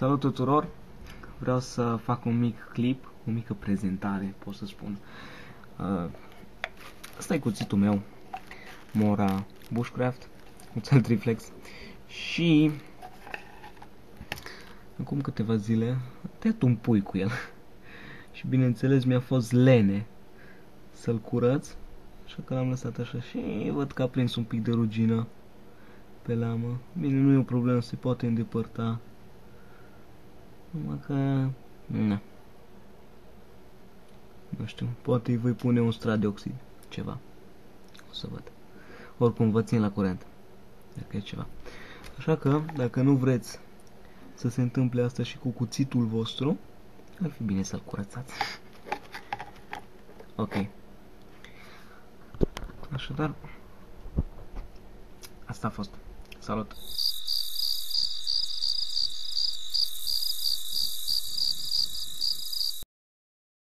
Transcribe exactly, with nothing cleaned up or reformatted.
Salut tuturor! Vreau să fac un mic clip, o mică prezentare, pot să spun. Uh, Asta e cuțitul meu, Mora Bushcraft, cuțel triflex. Și acum câteva zile am tăiat un pui cu el. Și bineînțeles mi-a fost lene să-l curăț, așa că l-am lăsat așa și văd că a prins un pic de rugină pe lamă. Bine, nu e o problemă, se poate îndepărta. Numai că... Na. Nu știu, poate îi voi pune un strat de oxid, ceva. O să văd. Oricum vă țin la curent, dacă e ceva. Așa că, dacă nu vreți să se întâmple asta și cu cuțitul vostru, ar fi bine să-l curățați. Ok. Așadar, asta a fost. Salut!